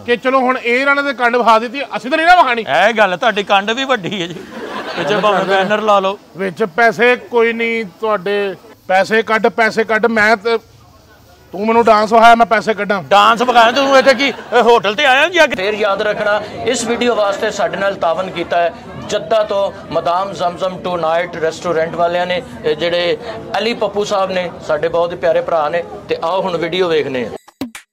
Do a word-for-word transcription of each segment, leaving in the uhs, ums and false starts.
कि चलो हुण ये इन्हां ने कंड विखा दी, असीं तां नहीं ना विखानी। ਇਹ ਗੱਲ ਤੁਹਾਡੀ ਕੰਡ ਵੀ ਵੱਡੀ ਹੈ ਜੀ, ਵਿੱਚ ਭਾਵੇਂ ਬੈਨਰ ਲਾ ਲਓ। ਵਿੱਚ ਪੈਸੇ ਕੋਈ ਨਹੀਂ ਤੁਹਾਡੇ, ਪੈਸੇ ਕੱਢ ਪੈਸੇ ਕੱਢ। ਮੈਂ ਤੇ ਤੂੰ ਮੈਨੂੰ ਡਾਂਸ ਵਿਖਾਇਆ, ਮੈਂ ਪੈਸੇ ਕੱਢਾਂ। ਡਾਂਸ ਵਿਖਾਇਆ ਤੂੰ ਇੱਥੇ ਕੀ ਹੋਟਲ ਤੇ ਆਇਆ ਜਾਂ? ਫਿਰ ਯਾਦ ਰੱਖਣਾ, ਇਸ ਵੀਡੀਓ ਵਾਸਤੇ ਸਾਡੇ ਨਾਲ ਤਾਵਨ ਕੀਤਾ ਹੈ ਜੱਦਾ ਤੋਂ madam Zamzam tonight restaurant ਵਾਲਿਆਂ ਨੇ, ਜਿਹੜੇ ਅਲੀ ਪੱਪੂ ਸਾਹਿਬ ਨੇ, ਸਾਡੇ ਬਹੁਤ ਹੀ ਪਿਆਰੇ ਭਰਾ ਨੇ। ਤੇ ਆਓ ਹੁਣ ਵੀਡੀਓ ਵੇਖਨੇ ਆ।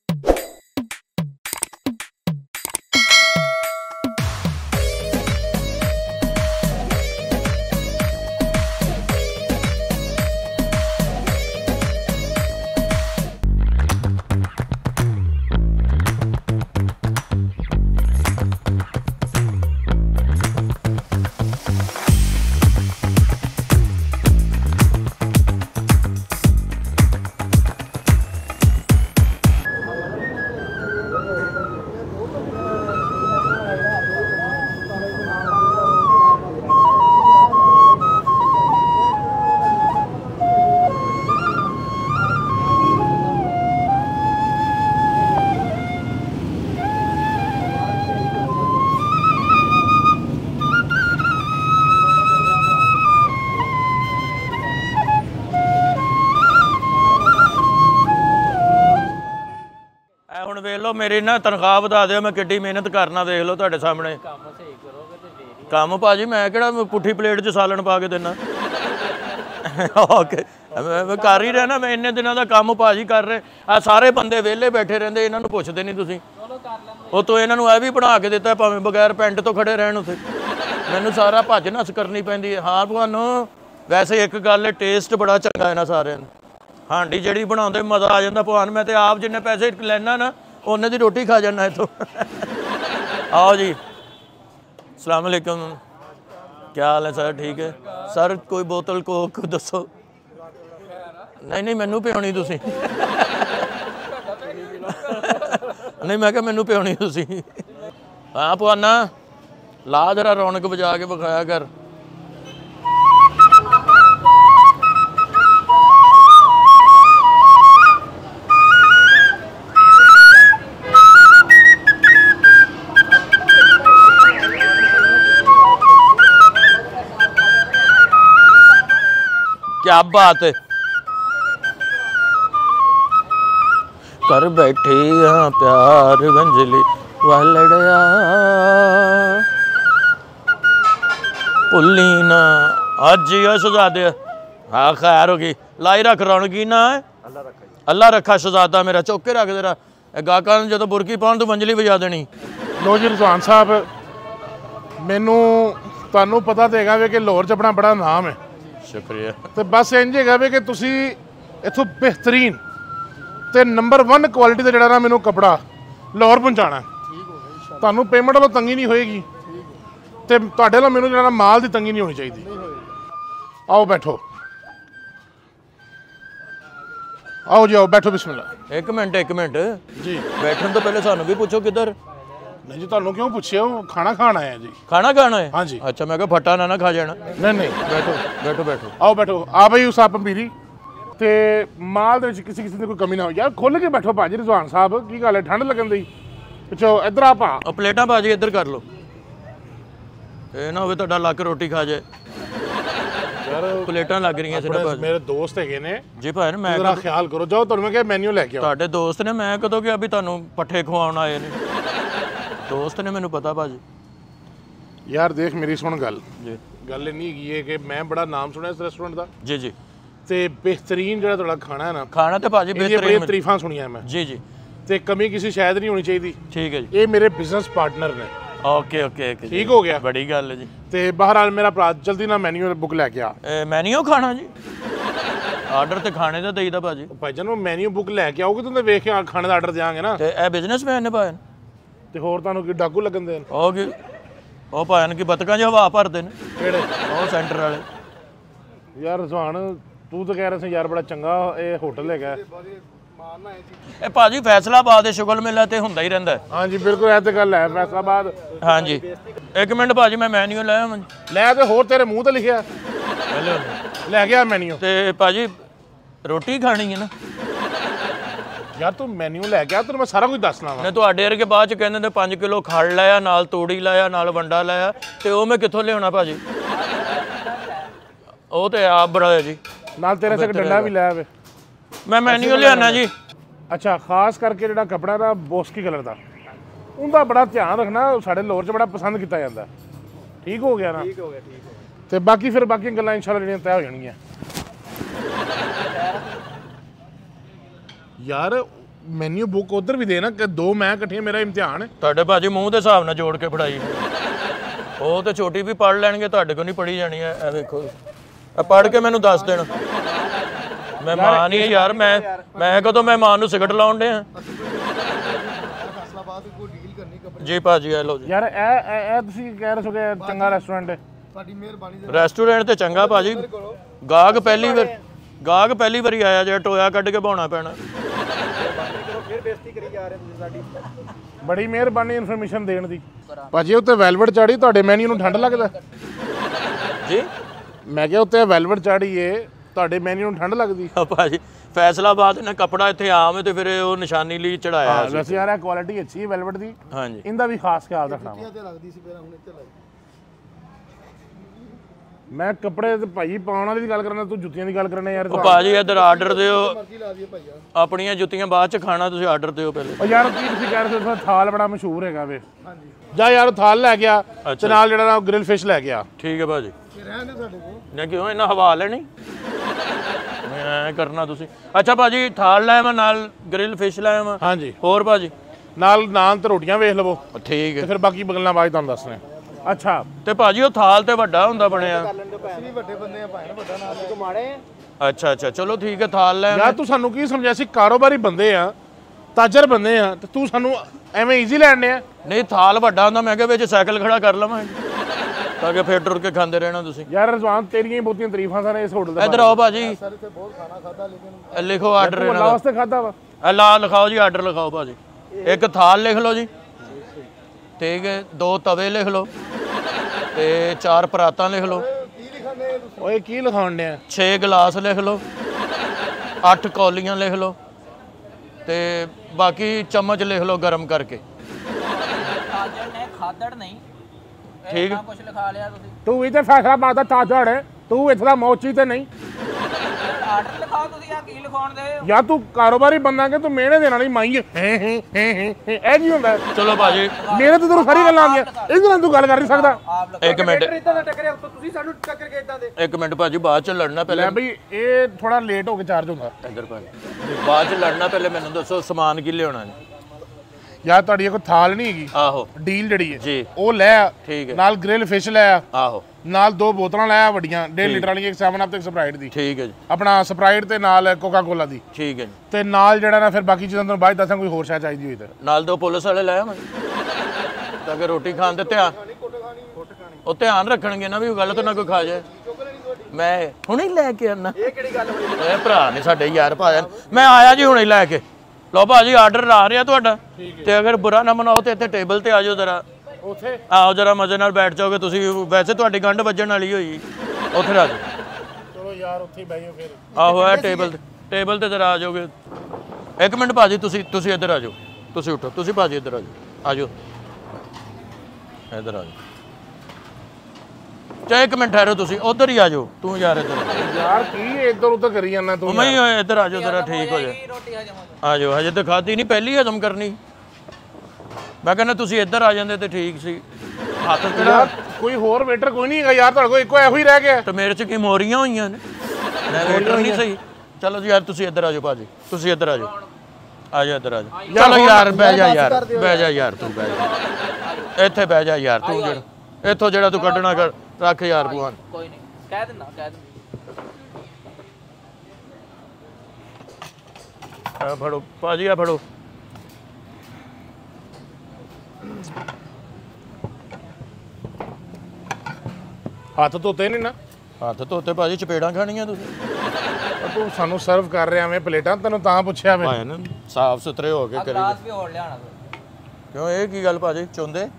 ਹੁਣ ਵੇਖ ਲਓ ਮੇਰੀ ਨਾ ਤਨਖਾਹ ਵਧਾ ਦਿਓ, ਮੈਂ ਕਿੱਡੀ ਮਿਹਨਤ ਕਰਨਾ ਦੇਖ ਲਓ ਤੁਹਾਡੇ ਸਾਹਮਣੇ। ਕੰਮ ਸਹੀ ਕਰੋਗੇ ਤੇ ਫੇਰ ਹੀ ਕੰਮ ਭਾਜੀ, ਮੈਂ ਕਿਹੜਾ ਪੁੱਠੀ ਪਲੇਟ 'ਚ ਸਾਲਣ ਪਾ ਕੇ ਦੇਣਾ। ਓਕੇ ਮੈਂ ਕਰ ਹੀ ਰਿਹਾ ਨਾ, ਮੈਂ ਇੰਨੇ ਦਿਨਾਂ ਦਾ ਕੰਮ ਭਾਜੀ ਕਰ ਰਹੇ ਆ। ਸਾਰੇ ਬੰਦੇ ਵਿਹਲੇ ਬੈਠੇ ਰਹਿੰਦੇ, ਇਹਨਾਂ ਨੂੰ ਪੁੱਛਦੇ ਨਹੀਂ ਤੁਸੀਂ। ਉਹ ਤੋਂ ਇਹਨਾਂ ਨੂੰ ਇਹ ਵੀ ਬਣਾ ਕੇ ਦਿੱਤਾ ਭਾਵੇਂ ਬਗੈਰ ਪੈਂਟ ਤੋਂ ਖੜੇ ਰਹਿਣ ਉੱਥੇ। ਮੈਨੂੰ ਸਾਰਾ ਭੱਜ ਨੱਸ ਕਰਨੀ ਪੈਂਦੀ ਹੈ। ਹਾਂ ਤੁਹਾਨੂੰ ਵੈਸੇ ਇੱਕ ਗੱਲ ਹੈ, ਟੇਸਟ ਬੜਾ ਚੰਗਾ ਇਹਨਾਂ ਸਾਰਿਆਂ ਨੂੰ। ਹਾਂਡੀ ਜਿਹੜੀ ਬਣਾਉਂਦੇ ਮਜ਼ਾ ਆ ਜਾਂਦਾ ਭਗਵਾਨ। ਮੈਂ ਤੇ ਆਪ ਜਿੰਨੇ ਪੈਸੇ ਲੈਣਾ ਨਾ ਉਹਨੇ ਦੀ ਰੋਟੀ ਖਾ ਜਾਣਾ ਇੱਥੋਂ। आओ जी, अस्सलाम वालेकुम, क्या हाल है सर? ठीक है सर, कोई बोतल कोक दसो। नहीं नहीं मैनू पियानी तुसी। नहीं मैं क्या मैनू पियानी तुसी। हाँ भवाना ला जरा रौनक बजा के विखाया कर। क्या बात है, कर बैठे हाँ प्यार वंजली वह लड़या भुली ना अज ही शहजादे। हाँ खैर होगी, लाई रख रौनकी ना है। अल्लाह रखा शहजादा मेरा, चौके रख तेरा गाहकां जो बुरकी पाउण तो वंजली बजा देनी। लो जी रिजवान साहब, मैनू तुहानू पता तो हैगा वे कि लाहौर च अपना बड़ा नाम है। शुक्रिया। तो बस इंज है वे कि तुसी इत्थों बेहतरीन ते नंबर वन क्वालिटी का जिहड़ा ना मैनू कपड़ा लाहौर पहुँचाना। तुहानू पेमेंट वालों तंगी नहीं होएगी ते तुहाडे वालों मैनू जिहड़ा माल की तंगी नहीं होनी चाहिए। आओ बैठो, आओ जी आओ बैठो, बिस्मिल्लाह। एक मिनट एक मिनट जी, बैठने तो पहले सानू भी पूछो किधर। नहीं जी, तुहानू क्यों पूछे हो? खाना खाना है जी। खाना खाना है? हाँ जी। अच्छा मैं कहा फटा ना ना खा जाना। नहीं नहीं बैठो बैठो बैठो। आओ बैठो। आ भाई उस आप पीरी ते माल दे किसी किसी ने कोई कमी ना हो यार। खोल के बैठो भाजी रिजवान साहब, की गल है? ठंड लगन दी पिछो इधर आ पा। और प्लेटा भाजी इधर कर लो, ये ना होवे तुहाडा लक रोटी खा जाए। यार प्लेटा लग रही हैं मेरे दोस्त है ने जी भाई। मैं जरा ख्याल करो, जाओ तुहानू मैं क्या मेन्यू लेके आओ। तुहाडे दोस्त ने, मैं कदों कि अभी तुहानू पट्ठे खवाउण आए ने दोस्त ने, मैनू पता भाजी। यार देख मेरी सुन गल जी, गल इन्नी हैगी है कि मैं बड़ा नाम सुनिया इस रेस्टोरेंट का जी जी। ते बेहतरीन जो तुहाडा खाना है ना, खाना तो भाजी बेहतरीन, तारीफां सुनिया मैं जी जी। ते कमी किसी शायद नहीं होनी चाहिए। ठीक है जी। ये मेरे बिजनेस पार्टनर ने। ओके ओके ओके, ठीक हो गया, बड़ी गल है जी। ते बहरहाल मेरा भरा जल्दी ना मेन्यू बुक लैके आ। मेन्यू खाना जी, आर्डर तो खाने का देईदा भाजी। भाईजान मेन्यू बुक लैके आओगे तो वेख के खाने का आर्डर देंगे ना। ते ए बिजनेसमैन ने पाए ते होर तुहानू की डाकू लगन देन? ओ की ओ पाए की बतकां च हवा भरदे ने किहड़े? ओ सेंटर वाले। यार रिजवान तू तो कह रहा सी यार बड़ा चंगा ये होटल है। ए भाजी फैसलाबाद शुगल मेला तो हुंदा ही रहिंदा है। हाँ जी बिल्कुल, ऐ ते गल है फैसलाबाद। हाँ जी एक मिनट भाजी मैं मेन्यू लै आवां। लै ते होर तेरे मूँह ते लिखिया लै गया मेन्यू। ते भाजी रोटी खानी है ना? ਯਾਰ ਤੂੰ ਮੈਨੂ ਲੈ ਕੇ ਆ, ਤੈਨੂੰ ਮੈਂ ਸਾਰਾ ਕੁਝ ਦੱਸਣਾ ਵਾ। ਨੇ ਤੁਹਾਡੇ ਵਰਗੇ ਬਾਅਦ ਚ ਕਹਿੰਦੇ ਨੇ ਪੰਜ ਕਿਲੋ ਖੜ ਲਾਇਆ, ਨਾਲ ਤੂੜੀ ਲਾਇਆ, ਨਾਲ ਵੰਡਾ ਲਾਇਆ, ਤੇ ਉਹ ਮੈਂ ਕਿੱਥੋਂ ਲਿਆਉਣਾ ਭਾਜੀ? ਉਹ ਤੇ ਆਪ ਬੜਾ ਹੈ ਜੀ। ਨਾਲ ਤੇਰੇ ਸਿਰ ਡੰਡਾ ਵੀ ਲੈ ਆਵੇ। ਮੈਂ ਮੈਨੂ ਲਿਆਣਾ ਜੀ। ਅੱਛਾ, ਖਾਸ ਕਰਕੇ ਜਿਹੜਾ ਕੱਪੜਾ ਦਾ ਬੋਸਕੀ ਕਲਰ ਦਾ, ਉਹਦਾ ਬੜਾ ਧਿਆਨ ਰੱਖਣਾ, ਸਾਡੇ ਲੋਰ 'ਚ ਬੜਾ ਪਸੰਦ ਕੀਤਾ ਜਾਂਦਾ। ਠੀਕ ਹੋ ਗਿਆ ਨਾ? ਠੀਕ ਹੋ ਗਿਆ, ਠੀਕ ਹੋ ਗਿਆ। ਤੇ ਬਾਕੀ ਫਿਰ ਬਾਕੀ ਗੱਲਾਂ ਇਨਸ਼ਾਅੱਲਾ ਜਿਹੜੀਆਂ ਤੈਅ ਹੋ ਜਾਣਗੀਆਂ। ਯਾਰ ਮੈਨੂ ਬੁੱਕ ਉਧਰ ਵੀ ਦੇ ਨਾ, ਕਿ ਦੋ ਮੈਂ ਇਕੱਠੀਆਂ, ਮੇਰਾ ਇਮਤਿਹਾਨ ਹੈ। ਤੁਹਾਡੇ ਭਾਜੀ ਮੂੰਹ ਦੇ ਹਿਸਾਬ ਨਾਲ ਜੋੜ ਕੇ ਫੜਾਈ। ਉਹ ਤੇ ਛੋਟੀ ਵੀ ਪੜ ਲੈਣਗੇ, ਤੁਹਾਡੇ ਕੋਲ ਨਹੀਂ ਪੜੀ ਜਾਣੀ ਹੈ। ਇਹ ਵੇਖੋ, ਇਹ ਪੜ ਕੇ ਮੈਨੂੰ ਦੱਸ ਦੇਣ। ਮੈਂ ਮਾਂ ਨਹੀਂ ਯਾਰ, ਮੈਂ ਮੈਂ ਕਦੋਂ ਮੈਂ ਮਾਂ ਨੂੰ ਸਿਗਰਟ ਲਾਉਣ ਡਿਆ ਜੀ ਭਾਜੀ? ਆ ਲਓ ਜੀ। ਯਾਰ ਇਹ ਇਹ ਤੁਸੀਂ ਕਹਿ ਰਹੇ ਹੋ ਕਿ ਚੰਗਾ ਰੈਸਟੋਰੈਂਟ ਹੈ। ਤੁਹਾਡੀ ਮਿਹਰਬਾਨੀ। ਰੈਸਟੋਰੈਂਟ ਤੇ ਚੰਗਾ ਭਾਜੀ, ਗਾਹਕ ਪਹਿਲੀ ਵਾਰ ਗਾਹਕ ਪਹਿਲੀ ਵਾਰੀ ਆਇਆ, ਜਿਹੜਾ ਟੋਇਆ ਕੱਢ ਕੇ ਬਾਉਣਾ ਪੈਣਾ। ਫਿਰ ਬੇਇੱਜ਼ਤੀ ਕਰੀ ਜਾ ਰਹੇ ਤੁਸੀਂ ਸਾਡੀ। ਬੜੀ ਮਿਹਰਬਾਨੀ ਇਨਫੋਰਮੇਸ਼ਨ ਦੇਣ ਦੀ ਭਾਜੀ। ਉੱਤੇ ਵੈਲਵਟ ਚਾੜੀ, ਤੁਹਾਡੇ ਮੈਨੂ ਨੂੰ ਠੰਡ ਲੱਗਦਾ ਜੀ? ਮੈਂ ਕਿਹਾ ਉੱਤੇ ਵੈਲਵਟ ਚਾੜੀ ਏ, ਤੁਹਾਡੇ ਮੈਨੂ ਨੂੰ ਠੰਡ ਲੱਗਦੀ? ਆ ਭਾਜੀ ਫੈਸਲਾਬਾਦ ਨੇ ਕੱਪੜਾ ਇੱਥੇ ਆਮ ਹੈ, ਤੇ ਫਿਰ ਉਹ ਨਿਸ਼ਾਨੀ ਲਈ ਚੜਾਇਆ। ਵੈਸੇ ਯਾਰ ਇਹ ਕੁਆਲਿਟੀ ਅੱਛੀ ਹੈ ਵੈਲਵਟ ਦੀ। ਹਾਂਜੀ, ਇਹਦਾ ਵੀ ਖਾਸ ਖਿਆਲ ਰੱਖਣਾ ਵਾ। ਤੇ ਲੱਗਦੀ ਸੀ ਪਹਿਲਾਂ, ਹੁਣ ਇੱਥੇ ਲੱਗ। ਮੈਂ ਕੱਪੜੇ ਤੇ ਭਾਈ ਪਾਉਣ ਵਾਲੀ ਦੀ ਗੱਲ ਕਰਨਾ, ਤੂੰ ਜੁੱਤੀਆਂ ਦੀ ਗੱਲ ਕਰਨਾ ਯਾਰ। ਉਹ ਭਾਜੀ ਇੱਧਰ ਆਰਡਰ ਦਿਓ, ਮਰਜ਼ੀ ਲਾ ਦਈਏ ਭਾਈਆ। ਆਪਣੀਆਂ ਜੁੱਤੀਆਂ ਬਾਅਦ ਚ ਖਾਣਾ, ਤੁਸੀਂ ਆਰਡਰ ਦਿਓ ਪਹਿਲੇ। ਉਹ ਯਾਰ ਕੀ ਤੁਸੀਂ ਕਹਿ ਰਹੇ ਹੋ, ਥਾਲ ਬੜਾ ਮਸ਼ਹੂਰ ਹੈਗਾ ਵੇ। ਹਾਂਜੀ, ਜਾ ਯਾਰ ਥਾਲ ਲੈ ਗਿਆ, ਤੇ ਨਾਲ ਜਿਹੜਾ ਨਾ ਗ੍ਰਿਲ ਫਿਸ਼ ਲੈ ਗਿਆ। ਠੀਕ ਹੈ ਭਾਜੀ। ਰਹਿਣ ਦੇ ਸਾਡੇ ਕੋਲ। ਨਹੀਂ ਕਿਉਂ ਇਹਨਾਂ ਹਵਾ ਲੈਣੀ? ਮੈਂ ਕਰਨਾ ਤੁਸੀਂ। ਅੱਛਾ ਭਾਜੀ, ਥਾਲ ਲੈ ਆਵਾਂ, ਨਾਲ ਗ੍ਰਿਲ ਫਿਸ਼ ਲੈ ਆਵਾਂ। ਹਾਂਜੀ, ਹੋਰ ਭਾਜੀ? ਨਾਲ ਨਾਨ ਤੇ ਰੋਟੀਆਂ ਵੇਖ ਲਵੋ, ਠੀਕ ਤੇ ਹੈ। ਫਿਰ ਬਾਕੀ ਬਗਲਾਂ ਬਾਅਦ ਤੁਹਾਨੂੰ ਦੱਸਣੇ। ਅੱਛਾ, ਤੇ ਭਾਜੀ ਉਹ ਥਾਲ ਤੇ ਵੱਡਾ ਹੁੰਦਾ ਬਣਿਆ। ਅਸੀਂ ਵੀ ਵੱਡੇ ਬੰਦੇ ਆ ਭਾਈ, ਵੱਡਾ ਨਾਮ ਕੋ ਮਾੜੇ ਆ। ਅੱਛਾ ਅੱਛਾ, ਚਲੋ ਠੀਕ ਹੈ, ਥਾਲ ਲੈ ਯਾਰ ਤੂੰ ਸਾਨੂੰ ਕੀ ਸਮਝਿਆ ਸੀ? ਕਾਰੋਬਾਰੀ ਬੰਦੇ ਆ, ਤਾਜਰ ਬੰਦੇ ਆ, ਤੇ ਤੂੰ ਸਾਨੂੰ ਐਵੇਂ ਈਜ਼ੀ ਲੈਣ ਡਿਆ? ਨਹੀਂ, ਥਾਲ ਵੱਡਾ ਹੁੰਦਾ, ਮੈਂ ਕਿਹਾ ਵਿੱਚ ਸਾਈਕਲ ਖੜਾ ਕਰ ਲਵਾਂ, ਤਾਂ ਕਿ ਫੇਰ ਟੁਰ ਕੇ ਖਾਂਦੇ ਰਹਿਣਾ ਤੁਸੀਂ। ਯਾਰ ਰਜ਼ਵਾਨ, ਤੇਰੀਆਂ ਹੀ ਬਹੁਤੀਆਂ ਤਾਰੀਫਾਂ ਸਨ ਇਸ ਹੋਟਲ ਦੇ। ਇੱਧਰ ਆਓ ਭਾਜੀ, ਸਰ ਇੱਥੇ ਬਹੁਤ ਖਾਣਾ ਖਾਦਾ, ਲੇਕਿਨ ਇਹ ਲਿਖੋ ਆਰਡਰ ਤੂੰ ਇਹਨਾਂ ਅੱਲਾ ਦਾ। ਵਾਸਤੇ ਖਾਦਾ ਵਾ? ਇਹ ਲਾ ਲਿਖਾਓ ਜੀ, ਆਰਡਰ ਲਿਖਾਓ ਭਾਜੀ। ਇੱਕ ਥਾਲ ਲਿਖ ਲਓ ਜੀ, ਠੀਕ ਹੈ। ਦੋ ਤਵੇ ਲਿਖ ਲਓ, ਤੇ ਚਾਰ ਪਰਾਤਾਂ ਲਿਖ ਲਓ। ਕੀ ਲਿਖਾਂਦੇ ਤੁਸੀਂ? ਓਏ ਕੀ ਲਿਖਾਉਣ ਡਿਆ? ਛੇ ਗਲਾਸ ਲਿਖ ਲਓ, ਅੱਠ ਕੌਲੀਆਂ ਲਿਖ ਲਓ, ਤੇ ਬਾਕੀ ਚਮਚ ਲਿਖ ਲਓ ਗਰਮ ਕਰਕੇ। ਤਾਜੜ ਨੇ ਖਾਦੜ ਨਹੀਂ, ਠੀਕ ਇੰਨਾ ਕੁਝ ਲਿਖਾ ਲਿਆ ਤੁਸੀਂ। ਤੂੰ ਇੱਥੇ ਫੈਸਲਾਬਾਦ ਦਾ ਤਾਜੜ ਹੈ, ਤੂੰ ਇੱਥੇ ਦਾ ਮੌਚੀ ਤੇ ਨਹੀਂ। ਆਰਡਰ ਲਿਖਾਓ ਤੁਸੀਂ, ਆ ਕੀ ਲਿਖਾਉਣ ਦੇ ਹੋ? ਯਾਰ ਤੂੰ ਕਾਰੋਬਾਰੀ ਬੰਦਾ ਕਿ ਤੂੰ ਮਿਹਣੇ ਦੇਣਾ ਨਹੀਂ ਮਾਈ ਹੈ ਹੈ ਹੈ ਹੈ ਇਹ ਕੀ ਹੁੰਦਾ? ਚਲੋ ਭਾਜੀ, ਮੇਰੇ ਤੇ ਤੈਨੂੰ ਸਾਰੀ ਗੱਲਾਂ ਆਉਂਦੀਆਂ, ਇਹਦੇ ਨਾਲ ਤੂੰ ਗੱਲ ਕਰ ਨਹੀਂ ਸਕਦਾ। ਆਪ ਲਿਖਾਓ। ਇੱਕ ਮਿੰਟ ਇਦਾਂ ਦਾ ਟੱਕਰਿਆ ਉੱਤੋਂ, ਤੁਸੀਂ ਸਾਨੂੰ ਟੱਕਰ ਕੇ ਇਦਾਂ ਦੇ। ਇੱਕ ਮਿੰਟ ਭਾਜੀ, ਬਾਅਦ ਚ ਲੜਨਾ ਲੈ ਪਹਿਲੇ। ਬਈ ਇਹ ਥੋੜਾ ਲੇਟ ਹੋ ਕੇ ਚਾਰਜ ਹੁੰਦਾ। ਇੱਧਰ ਭਾਜੀ, ਬਾਅਦ ਚ ਲੜਨਾ ਪਹਿਲੇ ਮੈਨੂੰ ਦੱਸੋ ਸਮਾਨ ਕੀ ਲਿਆਉਣਾ ਜੀ? ਯਾਰ ਤੁਹਾਡੀ ਇਹ ਕੋਈ ਥਾਲ ਨਹੀਂ ਹੈਗੀ, ਆਹੋ ਡੀਲ ਜਿਹੜੀ ਹੈ ਜੀ, ਉਹ ਲੈ ਆ, ਠੀਕ ਹੈ। ਨਾਲ ਗ੍ਰਿਲ ਫਿਸ਼ ਲੈ ਆ, ਆਹੋ ਨਾਲ ਦੋ ਬੋਤਲਾਂ ਲੈ ਆ ਵੱਡੀਆਂ, ਡੇਢ ਲੀਟਰ ਵਾਲੀਆਂ, ਇੱਕ ਸੈਵਨ ਅਪ ਤੇ ਇੱਕ ਸਪਰਾਈਟ ਦੀ। ਠੀਕ ਹੈ ਜੀ, ਆਪਣਾ ਸਪਰਾਈਟ ਤੇ ਨਾਲ ਕੋਕਾ ਕੋਲਾ ਦੀ, ਠੀਕ ਹੈ ਜੀ। ਤੇ ਨਾਲ ਜਿਹੜਾ ਨਾ ਫਿਰ ਬਾਕੀ ਚੀਜ਼ਾਂ ਤੁਹਾਨੂੰ ਬਾਅਦ ਦੱਸਾਂ, ਕੋਈ ਹੋਰ ਸ਼ਾਇਦ ਚਾਹੀਦੀ ਹੋਈ ਤੇ। ਨਾਲ ਦੋ ਪੁਲਿਸ ਵਾਲੇ ਲੈ ਆਵਾਂ ਤਾਂ ਕਿ ਰੋਟੀ ਖਾਣ ਤੇ ਧਿਆਨ, ਉਹ ਧਿਆਨ ਰੱਖਣਗੇ ਨਾ ਵੀ ਉਹ ਗਲਤ ਨਾ ਕੋਈ ਖਾ ਜਾਏ। ਮੈਂ ਹੁਣੇ ਲੈ ਕੇ ਆਣਾ। ਇਹ ਕਿਹੜੀ ਗੱਲ ਹੋਈ? ਇਹ ਭਰਾ ਨੇ ਸਾਡੇ ਯਾਰ ਭਾਜਨ, ਮੈਂ ਆਇਆ ਜੀ ਹੁਣੇ ਲੈ ਕੇ। ਲਓ ਭਾਜੀ, ਆਰਡਰ ਆ ਰਿਹਾ ਤੁਹਾਡਾ, ਤੇ ਅਗਰ ਬੁਰਾ ਨਾ ਮਨਾਓ ਤੇ ਇੱਥੇ ਟੇਬਲ ਤੇ ਆ ਜਾਓ ਜ਼ਰਾ। ਉੱਥੇ ਆਓ ਜਰਾ ਮਜ਼ੇ ਨਾਲ ਬੈਠ ਜਾਓਗੇ ਤੁਸੀਂ, ਵੈਸੇ ਤੁਹਾਡੀ ਗੰਢ ਵੱਜਣ ਵਾਲੀ ਹੋਈ, ਉੱਥੇ ਆ ਜਾਓ। ਚਲੋ ਯਾਰ ਉੱਥੇ ਹੀ ਬਹਿ ਜਾਓ ਫਿਰ। ਆਹੋ ਇਹ ਟੇਬਲ ਤੇ, ਟੇਬਲ ਤੇ ਜਰਾ ਆ ਜਾਓਗੇ। ਇੱਕ ਮਿੰਟ ਭਾਜੀ, ਤੁਸੀਂ ਤੁਸੀਂ ਇੱਧਰ ਆ ਜਾਓ, ਤੁਸੀਂ ਉੱਠੋ, ਤੁਸੀਂ ਭਾਜੀ ਇੱਧਰ ਆ ਜਾਓ, ਆ ਜਾਓ ਇੱਧਰ ਆ ਜਾਓ। ਚਾਹੇ ਇੱਕ ਮਿੰਟ ਠਹਿਰੋ, ਤੁਸੀਂ ਉਧਰ ਹੀ ਆ ਜਾਓ। ਤੂੰ ਯਾਰ ਇੱਧਰ ਆ ਜਾਓ। ਯਾਰ ਕੀ ਇੱਧਰ ਉੱਧਰ ਕਰੀ ਜਾਂਦਾ ਤੂੰ? ਮੈਂ ਹੀ ਇੱਧਰ ਆ ਜਾਓ ਜਰਾ, ਠੀਕ ਹੋ ਜਾਏ। ਰੋਟੀ ਹਜਮ ਹੋ ਜਾਏ। ਆ ਜਾਓ, ਹਜੇ ਤਾਂ ਖਾਧੀ ਨਹੀਂ, ਪਹਿਲੀ ਹਜ਼ਮ ਕਰਨੀ। ਮੈਂ ਕਹਿੰਦਾ ਤੁਸੀਂ ਇੱਧਰ ਆ ਜਾਂਦੇ ਤੇ ਠੀਕ ਸੀ। ਹੱਥ ਕਿਹੜਾ, ਯਾਰ ਕੋਈ ਹੋਰ ਵੇਟਰ ਕੋਈ ਨਹੀਂ ਹੈਗਾ ਯਾਰ, ਤੁਹਾਡੇ ਕੋਲ ਇੱਕੋ ਇਹੋ ਹੀ ਰਹਿ ਗਿਆ। ਤੇ ਮੇਰੇ ਚ ਕੀ ਮੋਰੀਆਂ ਹੋਈਆਂ ਨੇ, ਮੈਂ ਵੇਟਰ ਨਹੀਂ ਸਹੀ। ਚਲੋ ਜੀ ਯਾਰ, ਤੁਸੀਂ ਇੱਧਰ ਆ ਜਾਓ ਭਾਜੀ, ਤੁਸੀਂ ਇੱਧਰ ਆ ਜਾਓ, ਆ ਜਾਓ ਇੱਧਰ ਆ ਜਾਓ। ਚਲੋ ਯਾਰ ਬਹਿ ਜਾ ਯਾਰ, ਬਹਿ ਜਾ ਯਾਰ, ਤੂੰ ਬਹਿ ਜਾ ਇੱਥੇ, ਬਹਿ ਜਾ ਯਾਰ ਤੂੰ। ਜਿਹੜਾ ਇੱਥੋਂ ਜਿਹੜਾ ਤੂੰ ਕੱਢਣਾ ਕਰ ਰੱਖ ਯਾਰ ਭੂਆ। ਕੋਈ ਨਹੀਂ, ਕਹਿ ਦਿੰਦਾ ਕਹਿ ਦਿੰਦਾ। ਆ ਫੜੋ ਭਾਜੀ, ਆ ਫੜੋ। ਹੱਥ ਧੋਤੇ ਨਹੀਂ ਨਾ? ਹੱਥ ਧੋਤੇ ਭਾਜੀ, ਚਪੇੜਾਂ ਖਾਣੀਆਂ ਤੁਸੀਂ। ਤੂੰ ਸਾਨੂੰ ਸਰਵ ਕਰ ਰਿਹਾ ਐਵੇਂ ਪਲੇਟਾਂ, ਤੈਨੂੰ ਤਾਂ ਪੁੱਛਿਆ ਮੈਂ। ਭਾਈ ਨਾ ਸਾਫ ਸੁਥਰੇ ਹੋ ਕੇ ਕਰੀ। ਗਲਾਸ ਵੀ ਹੋਰ ਲਿਆਣਾ ਤੂੰ। ਕਿਉਂ, ਇਹ ਕੀ ਗੱਲ ਭਾਜੀ? ਚੁੰਦੇ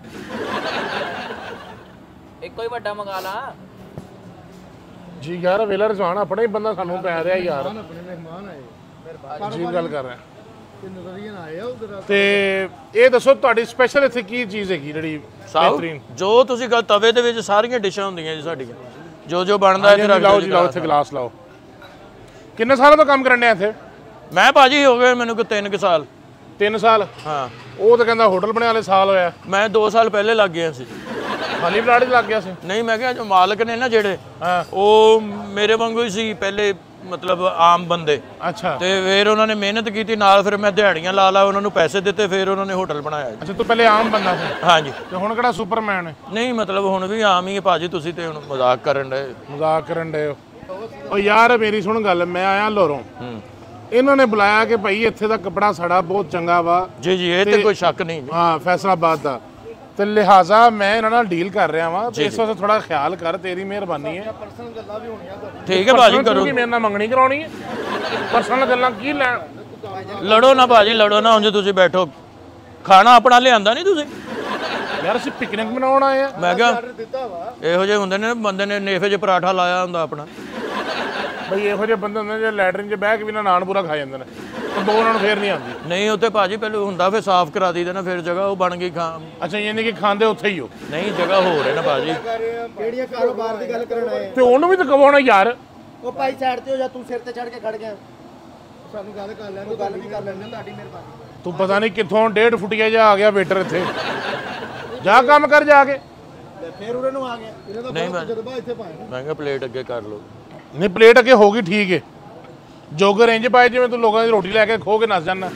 ਇੱਕੋ ਹੀ ਵੱਡਾ ਮੰਗਾ ਲਾ ਜੀ। ਯਾਰ ਵੇਲਾ ਰਜ਼ਵਾਨ ਆਪਣਾ ਹੀ ਬੰਦਾ ਸਾਨੂੰ ਪੈ ਰਿਹਾ ਯਾਰ। ਆਪਣੇ ਮਹਿਮਾਨ ਆਏ, ਜੀ ਗੱਲ ਕਰ ਰਿਹਾ। ਤੇ ਇਹ ਦੱਸੋ ਤੁਹਾਡੀ ਸਪੈਸ਼ਲ ਇੱਥੇ ਕੀ ਚੀਜ਼ ਹੈਗੀ ਜਿਹੜੀ ਬਿਹਤਰੀਨ? ਜੋ ਤੁਸੀਂ ਗੱਲ ਤਵੇ ਦੇ ਵਿੱਚ ਸਾਰੀਆਂ ਡਿਸ਼ਾਂ ਹੁੰਦੀਆਂ ਜੀ ਸਾਡੀਆਂ, ਜੋ ਜੋ ਬਣਦਾ ਇੱਥੇ ਰੱਖ ਲਾਓ ਜੀ, ਲਾਓ ਇੱਥੇ ਗਲਾਸ ਲਾਓ। ਕਿੰਨੇ ਸਾਲਾਂ ਤੋਂ ਕੰਮ ਕਰਨ ਡਿਆ ਇੱਥੇ? ਮੈਂ ਭਾਜੀ ਹੋ ਗਏ ਮੈਨੂੰ ਕੋਈ ਤਿੰਨ ਕੁ ਸਾਲ। ਤਿੰਨ ਸਾਲ? ਹਾਂ। ਉਹ ਤਾਂ ਕਹਿੰਦਾ ਹੋਟਲ ਬਣਿਆ ਵਾਲੇ ਸਾਲ ਹੋਇਆ। ਮੈਂ ਦੋ ਸਾਲ ਪਹਿਲੇ ਲੱਗ ਗਿਆ ਸੀ। ਖਾਲੀ ਪਲਾਟ 'ਚ ਲੱਗ ਗਿਆ ਸੀ? ਨਹੀਂ, ਮੈਂ ਕਿਹਾ ਜੋ ਮਾਲਕ ਨੇ ਨਾ ਜਿਹੜੇ, ਹਾਂ, ਉਹ ਮੇਰੇ ਵਾਂਗੂ ਹੀ ਸੀ ਪਹਿਲੇ, ਮਤਲਬ ਆਮ ਬੰਦੇ। ਅੱਛਾ। ਤੇ ਫਿਰ ਉਹਨਾਂ ਨੇ ਮਿਹਨਤ ਕੀਤੀ ਨਾਲ, ਫਿਰ ਮੈਂ ਦਿਹਾੜੀਆਂ ਲਾ ਲਾ ਉਹਨਾਂ ਨੂੰ ਪੈਸੇ ਦਿੱਤੇ, ਫਿਰ ਉਹਨਾਂ ਨੇ ਹੋਟਲ ਬਣਾਇਆ। ਅੱਛਾ, ਤੂੰ ਪਹਿਲੇ ਆਮ ਬੰਦਾ ਸੀ? ਹਾਂਜੀ। ਤੇ ਹੁਣ ਕਿਹੜਾ ਸੁਪਰਮੈਨ ਹੈ? ਨਹੀਂ, ਮਤਲਬ ਹੁਣ ਵੀ ਆਮ ਹੀ ਹੈ ਭਾਜੀ, ਤੁਸੀਂ ਤੇ ਹੁਣ ਮਜ਼ਾਕ ਕਰਨ ਡਏ। ਮਜ਼ਾਕ ਕਰਨ ਡਏ ਹੋ? ਉਹ ਯਾਰ ਮੇਰੀ ਸੁਣ ਗੱਲ, ਮੈਂ ਆਇਆ ਲੋਰੋਂ, ਹੂੰ, ਇਹਨਾਂ ਨੇ ਬੁਲਾਇਆ ਕਿ ਭਾਈ ਇੱਥੇ ਦਾ ਕੱਪੜਾ ਸਾੜਾ ਬਹੁਤ ਚੰਗਾ ਵਾ। ਜੀ ਜੀ, ਇਹ ਤੇ ਕੋਈ ਸ਼ੱਕ ਨਹੀਂ ਜੀ। ਹਾਂ, ਫੈਸਲਾਬਾਦ ਦਾ, ਤੇ ਲਿਹਾਜ਼ਾ ਮੈਂ ਇਹਨਾਂ ਨਾਲ ਡੀਲ ਕਰ ਰਿਹਾ ਵਾਂ, ਤੇ ਇਸ ਵਾਸਤੇ ਥੋੜਾ ਖਿਆਲ ਕਰ, ਤੇਰੀ ਮਿਹਰਬਾਨੀ ਹੈ। ਪਰਸਨਲ ਗੱਲਾਂ ਵੀ ਹੋਣੀਆਂ ਤੁਹਾਡੀਆਂ। ਠੀਕ ਹੈ ਭਾਜੀ, ਕਰੋ। ਮੇਰੇ ਨਾਲ ਮੰਗਣੀ ਕਰਾਉਣੀ ਹੈ? ਪਰਸਨਲ ਗੱਲਾਂ ਕੀ ਲੈਣ? ਲੜੋ ਨਾ ਭਾਜੀ, ਲੜੋ ਨਾ। ਉਂਝ ਤੁਸੀਂ ਬੈਠੋ, ਖਾਣਾ ਆਪਣਾ ਲਿਆਂਦਾ ਨਹੀਂ ਤੁਸੀਂ? ਯਾਰ ਅਸੀਂ ਪਿਕਨਿਕ ਮਨਾਉਣ ਆਏ ਆ। ਮੈਂ ਕਿਹਾ ਇਹੋ ਜਿਹੇ ਹੁੰਦੇ ਨੇ ਬੰਦੇ ਨੇ ਨੇਫੇ 'ਚ ਪਰਾਠਾ ਲਾਇਆ ਹੁੰਦਾ ਆਪਣਾ। ਬਈ ਇਹੋ ਜਿਹੇ ਬੰਦੇ ਹੁੰਦੇ ਜੇ ਲੈਟਰਿਨ 'ਚ ਬਹਿ ਕੇ ਵੀ ਨਾ ਨਾਨ ਪੂਰਾ ਖਾ ਜਾਂਦੇ ਨੇ, ਤੇ ਬੋ ਉਹਨਾਂ ਨੂੰ ਫੇਰ ਨਹੀਂ ਆਉਂਦੀ। ਨਹੀਂ, ਉੱਥੇ ਭਾਜੀ ਪਹਿਲੇ ਹੁੰਦਾ, ਫਿਰ ਸਾਫ਼ ਕਰਾ ਦਈਦਾ ਨਾ, ਫਿਰ ਜਗ੍ਹਾ ਉਹ ਬਣ ਗਈ ਖਾ। ਅੱਛਾ, ਯਾਨੀ ਕਿ ਖਾਂਦੇ ਉੱਥੇ ਹੀ ਹੋ? ਨਹੀਂ, ਜਗ੍ਹਾ ਹੋਰ ਹੈ ਨਾ ਭਾਜੀ। ਕਿਹੜੀਆਂ ਕਾਰੋਬਾਰ ਦੀ ਗੱਲ ਕਰਨ ਆਏ? ਤੇ ਉਹਨੂੰ ਵੀ ਤਾਂ ਕਵਾਉਣਾ ਯਾਰ। ਉਹ ਭਾਈ ਸਾਈਡ ਤੇ ਹੋ ਜਾ, ਤੂੰ ਸਿਰ ਤੇ ਚੜ ਕੇ ਖੜ ਗਿਆ। ਸਾਨੂੰ ਗੱਲ ਕਰ ਲੈਣ, ਤੂੰ ਗੱਲ ਵੀ ਕਰ ਲੈਣ, ਤੁਹਾਡੀ ਮਿਹਰਬਾਨੀ। ਤੂੰ ਪਤਾ ਨਹੀਂ ਕਿੱਥੋਂ ਡੇਢ ਫੁੱਟੀਆ ਜਾ ਆ ਗਿਆ ਵੇਟਰ ਇੱਥੇ। ਜਾ ਕੰਮ ਕਰ ਜਾ ਕੇ। ਫੇਰ ਉਰੇ ਨੂੰ ਆ ਗਿਆ। ਨਹੀਂ ਮੈਂ ਜਦਬਾ ਇੱਥੇ ਪਾਇਆ। ਮੈਂ ਕਿਹਾ ਪਲੇਟ ਅੱਗੇ ਕਰ ਲਓ। ਨਹੀਂ, ਪਲੇਟ ਅੱਗੇ ਹੋ ਗਈ, ਠੀਕ ਹੈ। ਜੋਗਰ ਇੰਜ ਪਾਏ ਜਿਵੇਂ ਤੂੰ ਲੋਕਾਂ ਦੀ ਰੋਟੀ ਲੈ ਕੇ ਖੋ ਕੇ ਨੱਸ ਜਾਂਦਾ।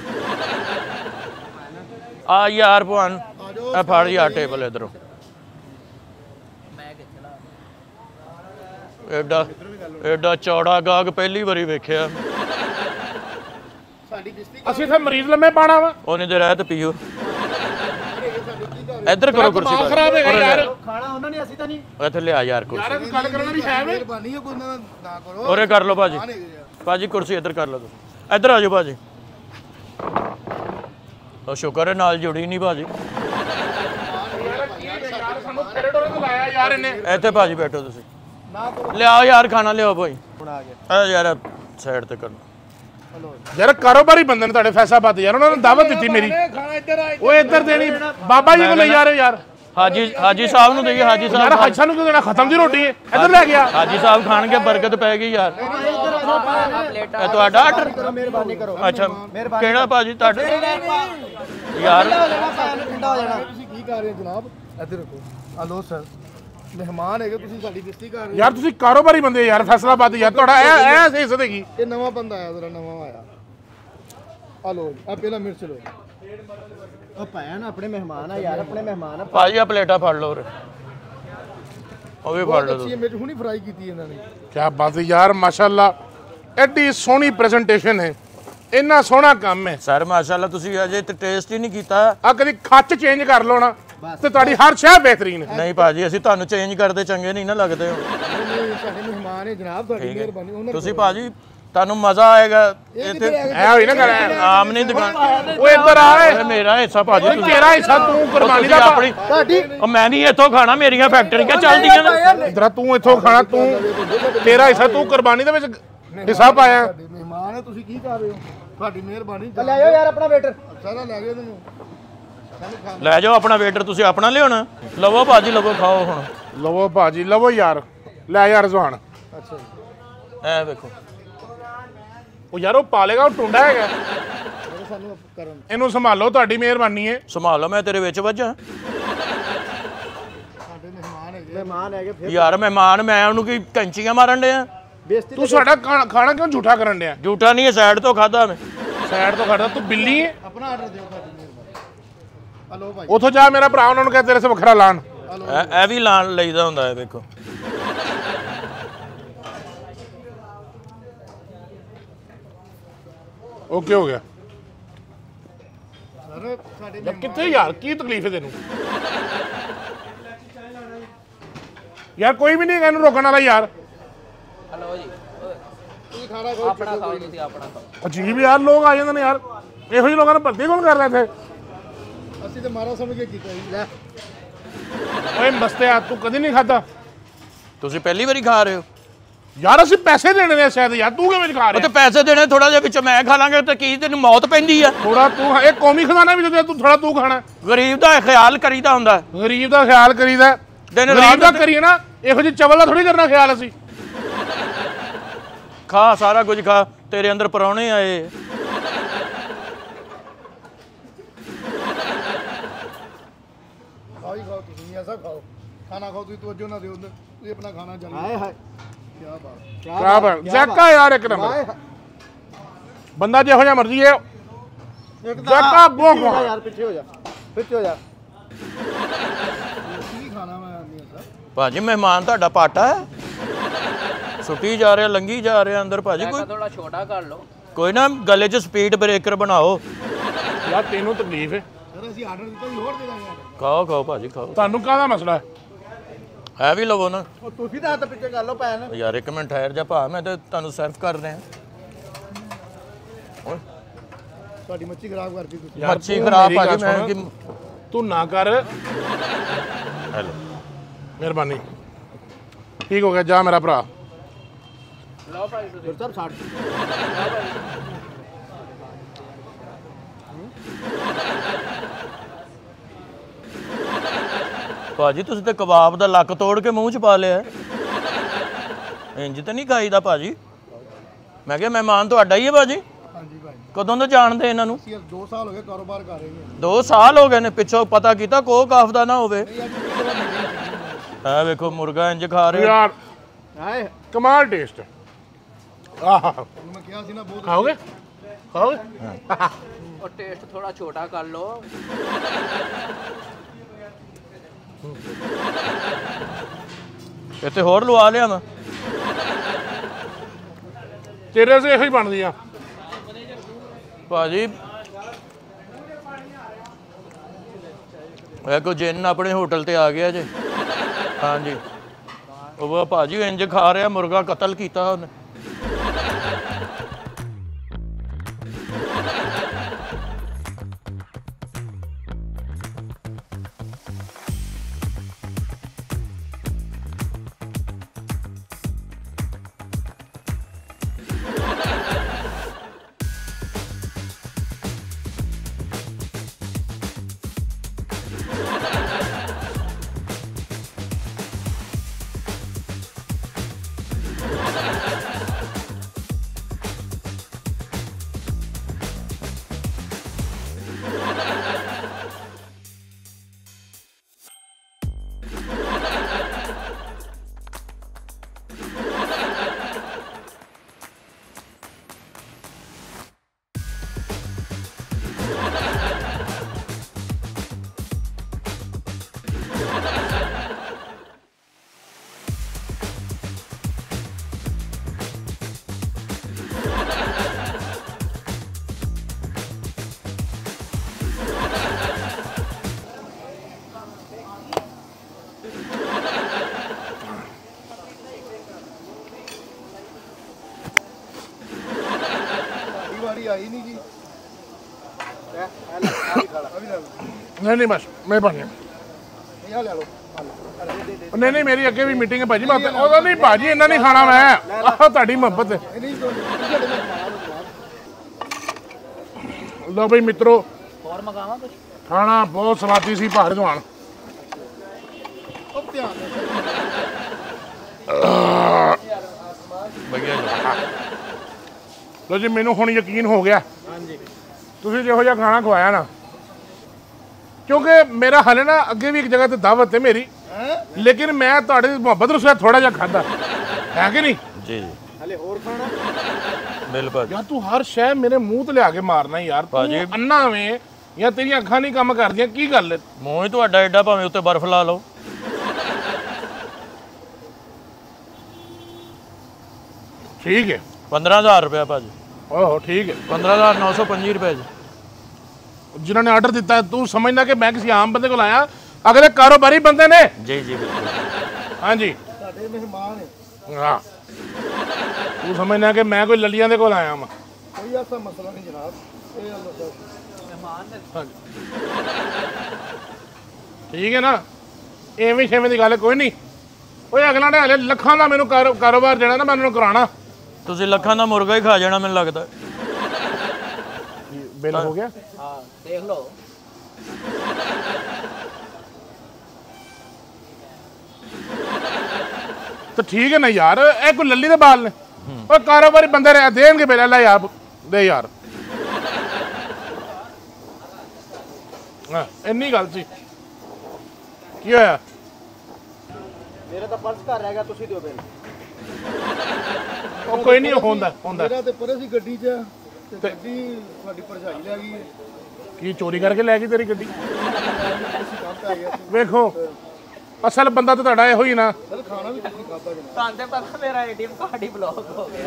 ਆ ਯਾਰ ਭਵਾਨ, ਇਹ ਫੜ ਯਾਰ ਟੇਬਲ ਇਧਰੋਂ। ਐਡਾ ਐਡਾ ਚੌੜਾ ਗਾਗ ਪਹਿਲੀ ਵਾਰੀ ਵੇਖਿਆ। ਅਸੀਂ ਇੱਥੇ ਮਰੀਜ਼ ਲੰਮੇ ਪਾਣਾ ਵਾ। ਉਹਨੇ ਦੇ ਰਹਿਤ ਪੀਓ। ਇੱਧਰ ਕਰੋ ਕੁਰਸੀ ਪਰ। ਖਰਾਬ ਹੈਗਾ ਯਾਰ। ਖਾਣਾ ਉਹਨਾਂ ਨੇ, ਅਸੀਂ ਤਾਂ ਨਹੀਂ। ਇੱਥੇ ਲਿਆ ਯਾਰ ਕੁਰਸੀ। ਯਾਰ ਗੱਲ ਕਰਨ ਵਾਲੀ ਹੈ ਵੇ। ਮਿਹਰਬਾਨੀ ਹੈ, ਕੋਈ ਨਾ ਨਾ ਕਰੋ। ਉਰੇ ਕਰ ਲਓ ਭਾਜੀ। ਭਾਜੀ ਕੁਰਸੀ ਇੱਧਰ ਕਰ ਲਓ ਤੁਸੀਂ। ਇੱਧਰ ਆ ਜਾਓ ਭਾਜੀ। ਉਹ ਸ਼ੁਕਰ ਹੈ ਨਾਲ ਜੁੜੀ ਨਹੀਂ ਭਾਜੀ। ਸਾਨੂੰ ਤੇਰੇ ਡੋਰੇ ਤੋਂ ਲਾਇਆ ਯਾਰ ਇਹਨੇ। ਇੱਥੇ ਭਾਜੀ ਬੈਠੋ ਤੁਸੀਂ। ਲਿਆਓ ਯਾਰ ਖਾਣਾ ਲਿਆਓ ਭਾਈ। ਹੁਣ ਆ ਗਿਆ। ਆ ਯਾਰ ਸਾਈਡ ਤੇ ਕਰੋ। ਯਾਰ ਕਾਰੋਬਾਰੀ ਬੰਦੇ ਨੇ ਤੁਹਾਡੇ ਫੈਸਲਾਬਾਦ ਯਾਰ, ਉਹਨਾਂ ਨੇ ਦਾਵਤ ਦਿੱਤੀ ਮੇਰੀ। ਖਾਣਾ ਇੱਧਰ ਆ। ਉਹ ਇੱਧਰ ਦੇਣੀ ਬਾਬਾ ਜੀ ਕੋਲ ਲੈ ਜਾ ਰਹੇ ਯਾਰ। ਹਾਜੀ ਹਾਜੀ ਸਾਹਿਬ ਨੂੰ ਦੇਈਏ। ਹਾਜੀ ਯਾਰ ਸਾਹਿਬ ਹਾਜੀ ਸਾਨੂੰ ਕਿਉਂ ਦੇਣਾ? ਖਤਮ ਦੀ ਰੋਟੀ ਹੈ, ਇੱਧਰ ਲੈ ਗਿਆ। ਹਾਜੀ ਸਾਹਿਬ ਖਾਣਗੇ, ਬਰਕਤ ਪੈ ਗਈ ਯਾਰ। ਇਹ ਤੁਹਾਡਾ ਆਰਡਰ? ਮਿਹਰਬਾਨੀ ਕਰੋ। ਅੱਛਾ, ਕਿਹੜਾ ਭਾਜੀ ਤੁਹਾਡਾ? ਯਾਰ ਠੰਡਾ ਹੋ ਜਾਣਾ। ਤੁਸੀਂ ਕੀ ਕਰ ਰਹੇ ਹੋ ਜਨਾਬ? ਇੱਧਰ ਰੱਖੋ। ਹਲੋ ਸਰ, ਮਹਿਮਾਨ ਹੈਗੇ, ਤੁਸੀਂ ਸਾਡੀ ਬੇਇੱਜ਼ਤੀ ਕਰ ਰਹੇ ਹੋ। ਯਾਰ ਤੁਸੀਂ ਕਾਰੋਬਾਰੀ ਬੰਦੇ ਯਾਰ, ਫੈਸਲਾਬਾਦ ਯਾਰ ਤੁਹਾਡਾ ਇਹ ਇਹ ਸਹੀ ਇੱਜ਼ਤ ਹੈਗੀ। ਇਹ ਨਵਾਂ ਬੰਦਾ ਆਇਆ, ਜ਼ਰਾ ਨਵਾਂ ਆਇਆ। ਹਲੋ, ਆ ਪਹਿਲਾਂ ਮਿਰਚ ਲਓ। ਉਹ ਭੈਣ ਆਪਣੇ ਮਹਿਮਾਨ ਆ ਯਾਰ, ਆਪਣੇ ਮਹਿਮਾਨ ਆ। ਭਾਜੀ ਆ ਪਲੇਟਾਂ ਫੜ ਲਓ ਉਰੇ। ਉਹ ਵੀ ਫੜ ਲਓ ਅੱਛੀ ਮਿਰਚ ਹੁਣੀ ਫਰਾਈ ਕੀਤੀ ਇਹਨਾਂ ਨੇ। ਕੀ ਬਾਤ ਹੈ ਯਾਰ, ਮਾਸ਼ਾਅੱਲਾ। ਐਡੀ ਸੋਹਣੀ ਪ੍ਰੈਜੈਂਟੇਸ਼ਨ ਹੈ, ਇੰਨਾ ਸੋਹਣਾ ਕੰਮ ਹੈ ਸਰ। ਮਾਸ਼ਾਅੱਲਾ, ਤੁਸੀਂ ਅਜੇ ਤੇ ਟੇਸਟ ਹੀ ਨਹੀਂ ਕੀਤਾ। ਆ ਕਦੀ ਖੱਚ ਚੇਂਜ ਕਰ ਲਓ ਨਾ, ਤੇ ਤੁਹਾਡੀ ਹਰ ਸ਼ੈ ਬਿਹਤਰੀਨ ਹੈ। ਨਹੀਂ ਭਾਜੀ, ਅਸੀਂ ਤੁਹਾਨੂੰ ਚੇਂਜ ਕਰਦੇ ਚੰਗੇ ਨਹੀਂ ਨਾ ਲੱਗਦੇ ਹੋ। ਨਹੀਂ, ਸਾਡੇ ਮਹਿਮਾਨ ਹੈ ਜਨਾਬ, ਤੁਹਾਡੀ ਮਿਹਰਬਾਨੀ। ਉਹਨਾਂ ਤੁਸੀਂ ਭਾਜੀ ਤੁਹਾਨੂੰ ਮਜ਼ਾ ਆਏਗਾ ਇੱਥੇ। ਐ ਹੋਈ ਨਾ ਕਰ ਆਮ ਨਹੀਂ ਦੁਕਾਨ। ਉਹ ਇੱਧਰ ਆ। ਇਹ ਮੇਰਾ ਹਿੱਸਾ ਭਾਜੀ। ਓਏ ਤੇਰਾ ਹਿੱਸਾ ਤੂੰ ਕੁਰਬਾਨੀ ਦਾ ਆਪਣੀ। ਤੁਹਾਡੀ ਉਹ ਮੈਂ ਨਹੀਂ ਇੱਥੋਂ ਖਾਣਾ, ਮੇਰੀਆਂ ਫੈਕਟਰੀਆਂ ਚੱਲਦੀਆਂ ਨੇ। ਇਧਰ ਤੂੰ ਇੱਥੋਂ ਖਾਣਾ, ਤੂੰ ਤੇਰਾ ਹਿੱਸਾ, ਤੂੰ ਕੁਰਬਾਨੀ ਦੇ ਵਿੱਚ ਹਿੱਸਾ ਪਾਇਆ। ਤੁਹਾਡੇ ਮਹਿਮਾਨ ਹੈ, ਤੁਸੀਂ ਕੀ ਕਰ ਰਹੇ ਹੋ? ਤੁਹਾਡੀ ਮਿਹਰਬਾਨੀ। ਲੈ ਆਓ ਯਾਰ ਆਪਣਾ ਵੇਟਰ। ਸਾਰਾ ਲੈ ਜਾਓ ਤੈਨੂੰ। ਲੈ ਜਾਓ ਆਪਣਾ ਵੇਟਰ, ਤੁਸੀਂ ਆਪਣਾ ਲਿਆਉਣਾ। ਲਵੋ ਭਾਜੀ, ਲਵੋ, ਖਾਓ ਹੁਣ। ਲਵੋ ਭਾਜੀ, ਲਵੋ ਯਾਰ। ਲੈ ਯਾਰ ਰਜ਼ਵਾਨ। ਅੱਛਾ ਜੀ। ਐ ਵੇਖੋ। ਉਹ ਯਾਰ ਉਹ ਪਾਲੇਗਾ, ਉਹ ਟੁੰਡਾ ਹੈਗਾ। ਸਾਨੂੰ ਕਰਨ ਇਹਨੂੰ ਸੰਭਾਲੋ, ਤੁਹਾਡੀ ਮਿਹਰਬਾਨੀ ਹੈ। ਸੰਭਾਲੋ, ਮੈਂ ਤੇਰੇ ਵਿੱਚ ਵੱਜਾਂ। ਸਾਡੇ ਮਹਿਮਾਨ ਹੈਗੇ। ਮਹਿਮਾਨ ਹੈਗੇ ਫਿਰ ਯਾਰ ਮਹਿਮਾਨ, ਮੈਂ ਉਹਨੂੰ ਕੀ ਕੈਂਚੀਆਂ ਮਾਰਨ ਡਿਆ? ਬੇਇੱਜ਼ਤੀ। ਤੂੰ ਸਾਡਾ ਖਾਣਾ ਖਾਣਾ ਕਿਉਂ ਝੂਠਾ ਕਰਨ ਡਿਆ? ਝੂਠਾ ਨਹੀਂ ਹੈ, ਸਾਈਡ ਤੋਂ ਖਾਦਾ ਮੈਂ। ਸਾਈਡ ਤੋਂ ਖੜਦਾ, ਤੂੰ ਬਿੱਲੀ ਹੈ। ਆਪਣਾ ਆਰਡਰ ਦਿਓ, ਤੁਹਾਡੀ ਮਿਹਰਬਾਨੀ। ਹਲੋ ਭਾਈ। ਉਥੋਂ ਜਾ, ਮੇਰਾ ਭਰਾ ਉਹਨਾਂ ਨੂੰ ਕਹਿ ਤੇਰੇ ਸੇ ਵੱਖਰਾ ਲਾਣ। ਇਹ ਇਹ ਵੀ ਲਾਣ ਲਈਦਾ ਹੁੰਦਾ ਹੈ, ਵੇਖੋ। ਓਕੇ ਹੋ ਗਿਆ। ਸਰ ਸਾਡੇ ਯਾਰ ਕਿੱਥੇ ਯਾਰ, ਕੀ ਤਕਲੀਫ ਹੈ ਤੈਨੂੰ? ਯਾਰ ਕੋਈ ਵੀ ਨਹੀਂ ਹੈਗਾ ਇਹਨੂੰ ਰੋਕਣ ਵਾਲਾ ਯਾਰ। ਹਲੋ ਜੀ, ਕੀ ਖਾਣਾ ਕੋਈ ਆਪਣਾ ਖਾਓ ਤੁਸੀਂ, ਆਪਣਾ ਖਾਓ। ਅਜੀਬ ਯਾਰ ਲੋਕ ਆ ਜਾਂਦੇ ਨੇ ਯਾਰ। ਇਹੋ ਜਿਹੇ ਲੋਕਾਂ ਨੂੰ ਭਰਤੀ ਕੌਣ ਕਰ ਰਿਹਾ ਇੱਥੇ? ਅਸੀਂ ਤੇ ਮਾਰਾ ਸਮਝ ਕੇ ਕੀਤਾ ਜੀ। ਲੈ ਓਏ ਮਸਤਿਆ, ਤੂੰ ਕਦੀ ਨਹੀਂ ਖਾਦਾ? ਤੁਸੀਂ ਪਹਿਲੀ ਵਾਰੀ ਖਾ ਰਹੇ ਹੋ? ਯਾਰ ਅਸੀਂ ਪੈਸੇ ਦੇਣੇ ਨੇ ਸ਼ਾਇਦ ਯਾਰ, ਤੂੰ ਕਿਵੇਂ ਖਾ ਉਹ ਤੇ ਰਿਹਾ? ਪੈਸੇ ਦੇਣੇ, ਥੋੜਾ ਜਿਹਾ ਵਿੱਚ ਮੈਂ ਖਾ ਲਾਂਗੇ ਤੇ ਕੀ ਤੈਨੂੰ ਮੌਤ ਪੈਂਦੀ ਆ? ਥੋੜਾ ਤੂੰ ਇਹ ਕੌਮੀ ਖਜ਼ਾਨਾ ਵੀ ਦੇ, ਤੂੰ ਥੋੜਾ ਤੂੰ ਖਾਣਾ। ਗਰੀਬ ਦਾ ਖਿਆਲ ਕਰੀਦਾ ਹੁੰਦਾ। ਗਰੀਬ ਦਾ ਖਿਆਲ ਕਰੀਦਾ, ਦਿਨ ਗਰੀਬ ਰਾਤ ਦਾ ਕਰੀਏ ਨਾ, ਇਹੋ ਜਿਹੀ ਚਵਲ ਦਾ ਥੋੜੀ ਕਰਨਾ ਖਿਆਲ ਅਸੀਂ। ਖਾ ਸਾਰਾ ਕੁਝ ਖਾ, ਤੇਰੇ ਅੰਦਰ ਪਰੌਣੇ ਆਏ। ਖਾਓ ਹੀ ਖਾਓ, ਤੁਸੀਂ ਐਸਾ ਖਾਓ, ਖਾਣਾ ਖਾਓ ਤੁਸੀਂ, ਤਵੱਜੋ ਨਾ ਦਿਓ, ਤੁਸੀਂ ਆਪਣਾ ਖਾਣਾ ਚੱਲੋ। ਹਾਏ ਹਾਏ ਕੀ ਬਾਤ, ਕਿਆ ਬਾਤ, ਜੈਕਾ ਯਾਰ ਇੱਕ ਨੰਬਰ ਬੰਦਾ ਜਿਹੋ ਜਿਹਾ ਮਰਜ਼ੀ ਹੈ। ਜੈਕਾ ਬਹੁਤ ਯਾਰ, ਪਿੱਛੇ ਹੋ ਜਾ, ਪਿੱਛੇ ਹੋ ਜਾ। ਕੀ ਖਾਣਾ ਮੈਂ ਆਦਮੀ ਐਸਾ? ਭਾਜੀ ਮਹਿਮਾਨ ਤੁਹਾਡਾ ਪਾਟਾ ਹੈ, ਸੁੱਟੀ ਜਾ ਰਿਹਾ, ਲੰਗੀ ਜਾ ਰਿਹਾ ਅੰਦਰ। ਭਾਜੀ ਕੋਈ ਥੋੜਾ ਛੋਟਾ ਕਰ ਲਓ। ਕੋਈ ਨਾ ਗਲੇ 'ਚ ਸਪੀਡ ਬ੍ਰੇਕਰ ਬਣਾਓ। ਯਾਰ ਤੈਨੂੰ ਤਕਲੀਫ ਹੈ, ਸਰ ਅਸੀਂ ਆਰਡਰ ਦਿੱਤਾ ਜੀ, ਹੋਰ ਦੇ ਦਾਂਗੇ ਆਰਡਰ। ਖਾਓ ਖਾਓ ਭਾਜੀ ਖਾਓ। ਤੁਹਾਨੂੰ ਕਾਹਦਾ ਮਸਲਾ ਹੈ? ਹੈ ਵੀ ਲਵੋ ਨਾ ਉਹ ਤੁਸੀਂ ਤਾਂ ਹੱਥ ਪਿੱਛੇ ਕਰ ਲਓ ਭੈਣ। ਯਾਰ, ਇੱਕ ਮਿੰਟ ਠਹਿਰ ਜਾ ਭਾ, ਮੈਂ ਤੇ ਤੁਹਾਨੂੰ ਸਰਵ ਕਰ ਰਿਹਾ। ਤੁਹਾਡੀ ਮੱਛੀ ਖਰਾਬ ਕਰਤੀ ਤੁਸੀਂ। ਮੱਛੀ ਤੂੰ ਖਰਾਬ ਮੇਰੀ ਭਾਜੀ, ਗੱਲ ਮੈਂ ਸੁਣ। ਕਿ ਤੂੰ ਨਾ ਕਰ, ਹੈਲੋ ਮਿਹਰਬਾਨੀ। ਠੀਕ ਹੋ ਗਿਆ, ਜਾ ਮੇਰਾ ਭਰਾ। ਲਓ ਭਾਈ ਫਿਰ ਸਰ ਸਾਡ ਭਾਜੀ ਤੁਸੀਂ ਤੇ ਕਬਾਬ ਦਾ ਲੱਕ ਤੋੜ ਕੇ ਮੂੰਹ 'ਚ ਪਾ ਲਿਆ। ਇੰਜ ਤਾਂ ਨਹੀਂ ਖਾਈਦਾ ਭਾਜੀ। ਮੈਂ ਕਿਹਾ ਮਹਿਮਾਨ ਤੁਹਾਡਾ ਹੀ ਹੈ ਭਾਜੀ। ਹਾਂਜੀ ਭਾਈ, ਕਦੋਂ ਤੋਂ ਜਾਣਦੇ ਇਹਨਾਂ ਨੂੰ? ਅਸੀਂ ਦੋ ਸਾਲ ਹੋ ਗਏ ਕਾਰੋਬਾਰ ਕਰ ਰਹੇ ਹਾਂ। ਦੋ ਸਾਲ ਹੋ ਗਏ ਨੇ, ਪਿੱਛੋਂ ਪਤਾ ਕੀਤਾ ਕੋ ਕਾਫ ਦਾ ਨਾ ਹੋਵੇ। ਆ ਵੇਖੋ ਮੁਰਗਾ ਇੰਜ ਖਾ ਰਹੇ। ਯਾਰ ਹਾਏ, ਕਮਾਲ ਟੇਸਟ। ਆਹ ਮੈਂ ਕਿਹਾ ਸੀ ਨਾ ਬਹੁਤ। ਖਾਓਗੇ ਖਾਓਗੇ? ਉਹ ਟੇਸਟ ਥੋੜਾ ਛੋਟਾ ਕਰ ਲਓ। ਇੱਥੇ ਹੋਰ ਲਵਾ ਲਿਆ ਮੈਂ। ਤੇਰੇ ਸੇ ਇਹੋ ਹੀ ਬਣਦੀ ਆ ਭਾਜੀ। ਇਹ ਕੋ ਜਿੰਨ ਆਪਣੇ ਹੋਟਲ ਤੇ ਆ ਗਿਆ ਜੇ। ਹਾਂਜੀ, ਉਹ ਭਾਜੀ ਇੰਜ ਖਾ ਰਿਹਾ, ਮੁਰਗਾ ਕਤਲ ਕੀਤਾ ਉਹਨੇ। ਵਾਰੀ ਆਈ ਨਹੀਂ ਜੀ। ਇਹ ਆ ਲੈ, ਆ ਵੀ ਖਾ ਲਾ, ਆ ਵੀ ਲੈ ਲਓ। ਨਹੀਂ ਨਹੀਂ ਬਸ ਮਿਹਰਬਾਨੀ। ਇਹ ਆ ਲੈ ਲਓ, ਆ ਲੈ, ਅਰੇ ਦੇ ਦੇ। ਨਹੀਂ ਨਹੀਂ ਮੇਰੀ ਅੱਗੇ ਵੀ ਮੀਟਿੰਗ ਹੈ ਭਾਜੀ। ਮੈਂ ਉਹਦਾ ਨਹੀਂ ਭਾਜੀ, ਇਹਨਾਂ ਨਹੀਂ ਖਾਣਾ ਮੈਂ। ਆਹ ਤੁਹਾਡੀ ਮੁਹੱਬਤ ਹੈ। ਇਹ ਨਹੀਂ ਦੋ ਤੁਹਾਡੇ ਮੈਂ ਖਾ ਲਓ। ਲਓ ਬਈ ਮਿੱਤਰੋ, ਹੋਰ ਮਗਾਵਾਂ ਕੁਝ? ਖਾਣਾ ਬਹੁਤ ਸਵਾਦੀ ਸੀ ਭਾਰ ਜਵਾਨ। ਉਹ ਧਿਆਨ ਨਾਲ ਵਧੀਆ ਜੀ। ਲਓ ਜੀ, ਮੈਨੂੰ ਹੁਣ ਯਕੀਨ ਹੋ ਗਿਆ। ਹਾਂਜੀ, ਤੁਸੀਂ ਜਿਹੋ ਜਿਹਾ ਖਾਣਾ ਖਵਾਇਆ ਨਾ, ਕਿਉਂਕਿ ਮੇਰਾ ਹਾਲੇ ਨਾ ਅੱਗੇ ਵੀ ਇੱਕ ਜਗ੍ਹਾ ਤੇ ਦਾਵਤ ਹੈ ਮੇਰੀ, ਲੇਕਿਨ ਮੈਂ ਤੁਹਾਡੀ ਮੁਹੱਬਤ ਨੂੰ ਸਿਰਫ ਥੋੜਾ ਜਿਹਾ ਖਾਦਾ ਹੈ ਕਿ ਨਹੀਂ। ਜੀ ਜੀ ਹਲੇ ਹੋਰ ਖਾਣਾ। ਬਿਲਕੁਲ। ਯਾਰ ਤੂੰ ਹਰ ਸ਼ੈ ਮੇਰੇ ਮੂੰਹ ਤੇ ਲਿਆ ਕੇ ਮਾਰਨਾ ਯਾਰ। ਭਾਜੀ। ਤੂੰ ਅੰਨਾ ਵੇਂ ਜਾਂ ਤੇਰੀਆਂ ਅੱਖਾਂ ਨਹੀਂ ਕੰਮ ਕਰਦੀਆਂ, ਕੀ ਗੱਲ ਹੈ? ਮੂੰਹ ਹੀ ਤੁਹਾਡਾ ਐਡਾ, ਭਾਵੇਂ ਉੱਤੇ ਬਰਫ਼ ਲਾ ਲਓ। ਠੀਕ ਹੈ, ਪੰਦਰਾਂ ਹਜ਼ਾਰ ਰੁਪਇਆ ਭਾਜੀ। ਓਹੋ ਠੀਕ ਹੈ। ਪੰਦਰਾਂ ਹਜ਼ਾਰ ਨੌ ਸੌ ਪੰਜੀ ਰੁਪਏ ਜੀ। ਜਿਨ੍ਹਾਂ ਨੇ ਆਰਡਰ ਦਿੱਤਾ ਹੈ, ਤੂੰ ਸਮਝਦਾ ਕਿ ਮੈਂ ਕਿਸੇ ਆਮ ਬੰਦੇ ਕੋਲ ਆਇਆ? ਅਗਲੇ ਕਾਰੋਬਾਰੀ ਬੰਦੇ ਨੇ। ਜੀ ਜੀ ਬਿਲਕੁਲ। ਹਾਂਜੀ ਸਾਡੇ ਮਹਿਮਾਨ ਹੈ, ਹਾਂ, ਤੂੰ ਸਮਝਦਾ ਕਿ ਮੈਂ ਕੋਈ ਲੱਲੀਆਂ ਦੇ ਕੋਲ ਆਇਆ ਵਾਂ? ਕੋਈ ਐਸਾ ਮਸਲਾ ਨਹੀਂ ਜਨਾਬ। ਇਹ ਅੱਲਾਹ ਦਾ ਮਹਿਮਾਨ ਨੇ ਹਾਂਜੀ ਠੀਕ ਹੈ ਨਾ, ਐਵੇਂ ਛੇਵੇਂ ਦੀ ਗੱਲ ਕੋਈ ਨਹੀਂ। ਓਏ ਅਗਲਾ ਨੇ ਹਲੇ ਲੱਖਾਂ ਦਾ ਮੈਨੂੰ ਕਾਰੋ- ਕਾਰੋਬਾਰ ਦੇਣਾ ਨਾ, ਮੈਂ ਉਹਨਾਂ ਨੂੰ ਕਰਾਉਣਾ। ਤੁਸੀਂ ਲੱਖਾਂ ਦਾ ਮੁਰਗਾ ਹੀ ਖਾ ਜਾਣਾ ਮੈਨੂੰ ਲੱਗਦਾ। ਬਿੱਲ ਹੋ ਗਿਆ? ਹਾਂ ਦੇਖ ਲਓ। ਤਾਂ ਠੀਕ ਹੈ ਨਾ ਯਾਰ, ਇਹ ਕੋਈ ਲੱਲੀ ਦੇ ਬਾਲ ਨੇ? ਓਏ ਕਾਰੋਬਾਰੀ ਬੰਦੇ ਰਹਿ ਦੇਣਗੇ ਬਿੱਲ। ਲੈ ਯਾਰ ਦੇ ਯਾਰ, ਹਾਂ ਇੰਨੀ ਗੱਲ ਸੀ। ਕੀ ਹੋਇਆ? ਮੇਰਾ ਤਾਂ ਪਰਸ ਘਰ ਰਹਿ ਗਿਆ, ਤੁਸੀਂ ਦਿਓ ਬਿੱਲ। ਉਹ ਕੋਈ ਨਹੀਂ, ਹੁੰਦਾ ਹੁੰਦਾ। ਮੇਰਾ ਤੇ ਪਰਸ ਹੀ ਗੱਡੀ 'ਚ ਆ ਤੇ ਗੱਡੀ ਤੁਹਾਡੀ ਭਰਜਾਈ ਲੈ ਗਈ ਹੈ। ਕੀ ਚੋਰੀ ਕਰਕੇ ਲੈ ਗਈ ਤੇਰੀ ਗੱਡੀ? ਤੁਸੀਂ ਕੰਮ ਪੈ ਗਿਆ ਸੀ। ਵੇਖੋ ਅਸਲ ਬੰਦਾ ਤਾਂ ਤੁਹਾਡਾ ਇਹੋ ਹੀ ਨਾ। ਚਲ ਖਾਣਾ ਵੀ ਤੁਸੀਂ ਖਾਧਾ ਜਨਾ। ਤੁਹਾਨੂੰ ਤੇ ਪਤਾ ਮੇਰਾ ਏਟੀਐਮ ਕਾਰਡ ਹੀ ਬਲੌਕ ਹੋ ਗਿਆ।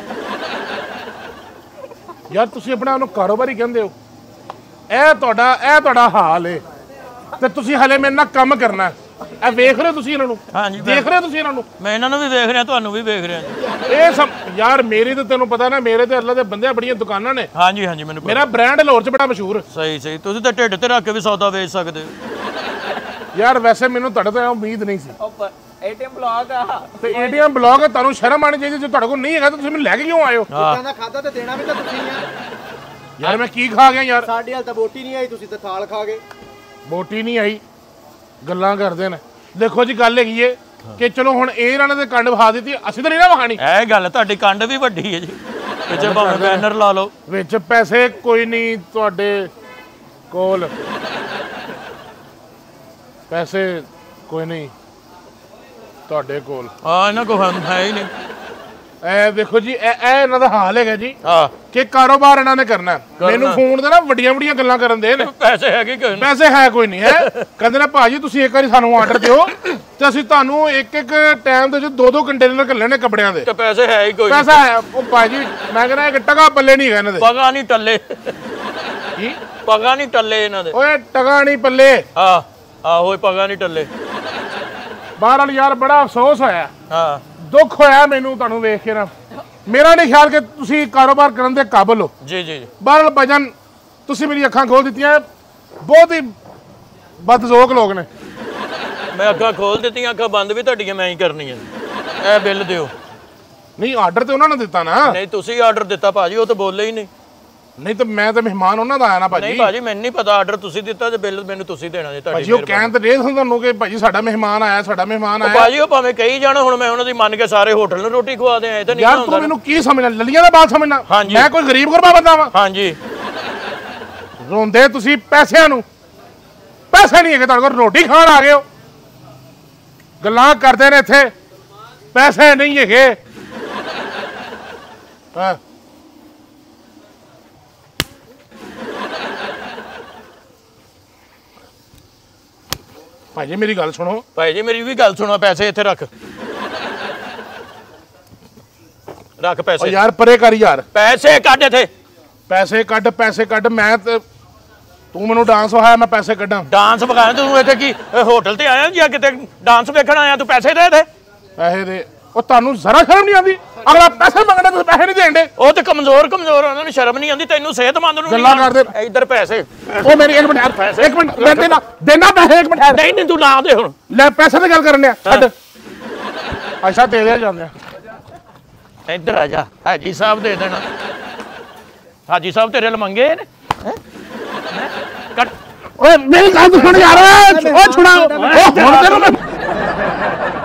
ਯਾਰ ਤੁਸੀਂ ਆਪਣੇ ਆਪ ਨੂੰ ਕਾਰੋਬਾਰੀ ਕਹਿੰਦੇ ਹੋ? ਇਹ ਤੁਹਾਡਾ ਇਹ ਤੁਹਾਡਾ ਹਾਲ ਏ ਤੇ ਤੁਸੀਂ ਹਲੇ ਮੇਰੇ ਨਾਲ ਕੰਮ ਕਰਨਾ। ਇਹ ਵੇਖ ਰਹੇ ਹੋ ਤੁਸੀਂ ਇਹਨਾਂ ਨੂੰ? ਹਾਂਜੀ ਦੇਖ ਰਹੇ ਹੋ ਤੁਸੀਂ ਇਹਨਾਂ ਨੂੰ? ਮੈਂ ਇਹਨਾਂ ਨੂੰ ਵੀ ਵੇਖ ਰਿਹਾ, ਤੁਹਾਨੂੰ ਵੀ ਵੇਖ ਰਿਹਾ ਜੀ। ਇਹ ਸਭ ਯਾਰ ਮੇਰੀ ਤਾਂ ਤੈਨੂੰ ਪਤਾ ਨਾ, ਮੇਰੇ ਤੇ ਅੱਲਾ ਦੇ ਬੰਦੇ ਬੜੀਆਂ ਦੁਕਾਨਾਂ ਨੇ। ਹਾਂਜੀ ਹਾਂਜੀ ਮੈਨੂੰ ਪਤਾ। ਮੇਰਾ ਬ੍ਰਾਂਡ ਲਾਹੌਰ 'ਚ ਬੜਾ ਮਸ਼ਹੂਰ। ਸਹੀ ਸਹੀ, ਤੁਸੀਂ ਤਾਂ ਢਿੱਡ ਤੇ ਰੱਖ ਕੇ ਵੀ ਸੌਦਾ ਵੇਚ ਸਕਦੇ ਹੋ। ਯਾਰ ਵੈਸੇ ਮੈਨੂੰ ਤੁਹਾਡੇ ਤੋਂ ਇਹ ਉਮੀਦ ਨਹੀਂ ਸੀ। ਉਹ ਏਟੀਐਮ ਬਲੌਕ ਆ ਤੇ ਏਟੀਐਮ ਬਲੌਕ ਹੈ, ਤੁਹਾਨੂੰ ਸ਼ਰਮ ਆਣੀ ਚਾਹੀਦੀ। ਜੇ ਤੁਹਾਡੇ ਕੋਲ ਨਹੀਂ ਹੈਗਾ ਤਾਂ ਤੁਸੀਂ ਮੈਨੂੰ ਲੈ ਕੇ ਕਿਉਂ ਆਏ ਹੋ? ਜਿੱਦਾਂ ਦਾ ਖਾਦਾ ਤੇ ਦੇਣਾ ਵੀ ਤਾਂ ਤੁਸੀਂ ਆ। ਯਾਰ ਮੈਂ ਕੀ ਖਾ ਗਿਆ ਯਾਰ? ਸਾਡੇ ਹਾਲ ਤਾਂ ਬੋਟੀ ਨਹੀਂ ਆਈ, ਤੁਸੀਂ ਤਾਂ ਥਾਲ ਖਾ ਗਏ। ਬੋਟੀ ਨਹੀਂ ਆਈ, ਗੱਲਾਂ ਕਰਦੇ ਨੇ। ਦੇਖੋ ਜੀ ਗੱਲ ਹੈਗੀ ਏ ਕਿ ਚਲੋ ਹੁਣ ਇਹ ਇਹਨਾਂ ਨੇ ਤੇ ਕੰਡ ਵਹਾ ਦਿੱਤੀ, ਅਸੀਂ ਤਾਂ ਨਹੀਂ ਨਾ ਵਹਾਣੀ। ਇਹ ਗੱਲ ਤੁਹਾਡੀ ਕੰਡ ਵੀ ਵੱਡੀ ਹੈ ਜੀ, ਪਿੱਛੇ ਭਾਵੇਂ ਬੈਨਰ ਲਾ ਲਓ। ਵਿੱਚ ਪੈਸੇ ਕੋਈ ਨਹੀਂ ਤੁਹਾਡੇ ਕੋਲ, ਪੈਸੇ ਕੋਈ ਨਹੀਂ ਤੁਹਾਡੇ ਕੋਲ। ਆ ਇਹਨਾਂ ਕੋਲ ਹੈ ਹੀ ਨਹੀਂ। ਇਹ ਦੇਖੋ ਜੀ, ਇਹ ਇਹ ਇਹਨਾਂ ਦਾ ਹਾਲ ਹੈਗਾ ਜੀ ਆ ਕਿ ਕਾਰੋਬਾਰ ਇਹਨਾਂ ਨੇ ਕਰਨਾ। ਮੈਨੂੰ ਫੋਨ ਤੇ ਨਾ ਵੱਡੀਆਂ ਵੱਡੀਆਂ ਗੱਲਾਂ ਕਰਨ ਦੇ ਨੇ। ਪੈਸੇ ਹੈਗੇ ਕੋਈ ਨਹੀਂ। ਪੈਸੇ ਹੈ ਕੋਈ ਨਹੀਂ ਹੈ। ਕਹਿੰਦੇ ਨੇ ਭਾਜੀ ਤੁਸੀਂ ਇੱਕ ਵਾਰੀ ਸਾਨੂੰ ਆਰਡਰ ਦਿਓ ਤੇ ਅਸੀਂ ਤੁਹਾਨੂੰ ਇੱਕ ਇੱਕ ਟਾਈਮ ਦੇ ਵਿੱਚ ਦੋ ਦੋ ਕੰਟੇਨਰ ਘੱਲਣੇ ਨੇ ਕੱਪੜਿਆਂ ਦੇ। ਤੇ ਪੈਸੇ ਹੈ ਹੀ ਕੋਈ ਨਹੀਂ। ਪੈਸਾ ਹੈ ਉਹ ਭਾਜੀ, ਮੈਂ ਕਹਿੰਦਾ ਇੱਕ ਟਕਾ ਪੱਲੇ ਨਹੀਂ ਹੈਗਾ ਇਹਨਾਂ ਦੇ। ਪਗਾ ਨਹੀਂ ਟੱਲੇ, ਕੀ ਪਗਾ ਨਹੀਂ ਟੱਲੇ ਇਹਨਾਂ ਦੇ। ਓਏ ਟਕਾ ਨਹੀਂ ਪੱਲੇ। ਆ ਆਹੋ ਪਗਾ ਨਹੀਂ ਟੱਲੇ। ਬਹਰਹਾਲ ਯਾਰ ਬੜਾ ਅਫਸੋਸ ਹੋਇਆ, ਹਾਂ ਦੁੱਖ ਹੋਇਆ ਮੈਨੂੰ ਤੁਹਾਨੂੰ ਵੇਖ ਕੇ ਨਾ। ਮੇਰਾ ਨਹੀਂ ਖਿਆਲ ਕਿ ਤੁਸੀਂ ਕਾਰੋਬਾਰ ਕਰਨ ਦੇ ਕਾਬਿਲ ਹੋ। ਜੀ ਜੀ ਜੀ। ਬਹਰਹਾਲ ਭਾਈਜਾਨ ਤੁਸੀਂ ਮੇਰੀ ਅੱਖਾਂ ਖੋਲ ਦਿੱਤੀਆਂ। ਬਹੁਤ ਹੀ ਬਦਜ਼ੋਕ ਲੋਕ ਨੇ। ਮੈਂ ਅੱਖਾਂ ਖੋਲ ਦਿੱਤੀਆਂ, ਅੱਖਾਂ ਬੰਦ ਵੀ ਤੁਹਾਡੀਆਂ ਮੈਂ ਹੀ ਕਰਨੀਆਂ। ਇਹ ਬਿੱਲ ਦਿਓ। ਨਹੀਂ ਆਰਡਰ ਤੇ ਉਹਨਾਂ ਨੇ ਦਿੱਤਾ ਨਾ। ਨਹੀਂ ਤੁਸੀਂ ਆਰਡਰ ਦਿੱਤਾ ਭਾਜੀ, ਉਹ ਤਾਂ ਬੋਲੇ ਹੀ ਨਹੀਂ। ਨਹੀਂ ਤਾਂ ਮੈਂ ਤਾਂ ਮਹਿਮਾਨ ਉਹਨਾਂ ਦਾ ਆਇਆ ਨਾ ਭਾਜੀ। ਨਹੀਂ ਭਾਜੀ ਮੈਨੂੰ ਨਹੀਂ ਪਤਾ, ਆਰਡਰ ਤੁਸੀਂ ਦਿੱਤਾ ਤੇ ਬਿੱਲ ਮੈਨੂੰ ਤੁਸੀਂ ਦੇਣਾ ਜੀ। ਤੁਹਾਡੀ ਭਾਜੀ ਉਹ ਕਹਿਣ ਤੇ ਦੇ ਤੁਹਾਨੂੰ ਕਿ ਭਾਜੀ ਸਾਡਾ ਮਹਿਮਾਨ ਆਇਆ, ਸਾਡਾ ਮਹਿਮਾਨ ਆਇਆ। ਭਾਜੀ ਉਹ ਭਾਵੇਂ ਕਹੀ ਜਾਣਾ, ਹੁਣ ਮੈਂ ਉਹਨਾਂ ਦੀ ਮੰਨ ਕੇ ਸਾਰੇ ਹੋਟਲ ਨੂੰ ਰੋਟੀ ਖਵਾ ਦੇ ਆਏ ਤਾਂ ਨਹੀਂ ਯਾਰ ਹੁੰਦਾ। ਤੂੰ ਮੈਨੂੰ ਕੀ ਸਮਝਣਾ, ਲੱਲੀਆਂ ਦਾ ਬਾਤ ਸਮਝਣਾ? ਹਾਂਜੀ। ਮੈਂ ਕੋਈ ਗਰੀਬ ਗੁਰਬਾ ਬੰਦਾ ਵਾਂ? ਹਾਂਜੀ। ਰੋਂਦੇ ਤੁਸੀਂ ਪੈਸਿਆਂ ਨੂੰ। ਪੈਸੇ ਨਹੀਂ ਹੈਗੇ ਤੁਹਾਡੇ ਕੋਲ, ਰੋਟੀ ਖਾਣ ਆ ਗਏ ਹੋ। ਗੱਲਾਂ ਕਰਦੇ ਨੇ ਇੱਥੇ, ਪੈਸੇ ਨਹੀਂ ਹੈਗੇ। ਹਾਂ ਭਾਜੀ ਮੇਰੀ ਗੱਲ ਸੁਣੋ। ਭਾਈ ਜੀ ਮੇਰੀ ਵੀ ਗੱਲ ਸੁਣੋ, ਪੈਸੇ ਇੱਥੇ ਰੱਖ ਰੱਖ ਓ ਪੈਸੇ। ਯਾਰ ਪਰੇ ਕਰ ਯਾਰ, ਪੈਸੇ ਕੱਢ ਇੱਥੇ। ਪੈਸੇ ਕੱਢ ਪੈਸੇ ਕੱਢ। ਮੈਂ ਤੇ ਤੂੰ ਮੈਨੂੰ ਡਾਂਸ ਵਹਾਇਆ, ਮੈਂ ਪੈਸੇ ਕੱਢਾਂ? ਡਾਂਸ ਵਿਖਾਇਆ ਤੂੰ ਇੱਥੇ ਕੀ ਇਹ ਹੋਟਲ ਤੇ ਆਇਆ ਜਾਂ ਕਿਤੇ ਡਾਂਸ ਵੇਖਣ ਆਇਆ? ਤੂੰ ਪੈਸੇ ਦੇ ਦੇ। ਪੈਸੇ ਦੇ। ਉਹ ਤੁਹਾਨੂੰ ਜ਼ਰਾ ਸ਼ਰਮ ਨਹੀਂ ਆਉਂਦੀ? ਅਗਲਾ ਪੈਸੇ ਮੰਗਦਾ ਤੁਸੀਂ ਪੈਸੇ ਨਹੀਂ ਦੇਂਦੇ। ਉਹ ਤੇ ਕਮਜ਼ੋਰ ਕਮਜ਼ੋਰ ਉਹਨਾਂ ਨੂੰ ਸ਼ਰਮ ਨਹੀਂ ਆਉਂਦੀ, ਤੈਨੂੰ ਸਿਹਤਮੰਦ ਨੂੰ ਗੱਲਾਂ ਕਰਦੇ। ਇੱਧਰ ਪੈਸੇ। ਉਹ ਮੇਰੀ ਇੱਕ ਮਿੰਟ ਪੈਸੇ, ਇੱਕ ਮਿੰਟ ਮੈਂ ਦੇਣਾ ਦੇਣਾ ਪੈਸੇ, ਇੱਕ ਮਿੰਟ। ਨਹੀਂ ਨਹੀਂ ਤੂੰ ਨਾ ਦੇ ਹੁਣ। ਲੈ ਪੈਸੇ ਦੀ ਗੱਲ ਕਰਨ ਆ ਛੱਡ। ਅੱਛਾ ਦੇ ਦੇ ਜਾਂਦੇ ਆ। ਇੱਧਰ ਆ ਜਾ, ਹਾਜੀ ਸਾਹਿਬ ਦੇ ਦੇਣਾ। ਹਾਜੀ ਸਾਹਿਬ ਤੇਰੇ ਲ ਮੰਗੇ ਨੇ। ਹੈਂ? ਕੱਟ। ਓਏ ਮੇਰੀ ਗੱਲ ਸੁਣ ਯਾਰ। ਓ ਛੁੜਾ। ਓ ਹੁਣ ਤੈਨੂੰ ਮੈਂ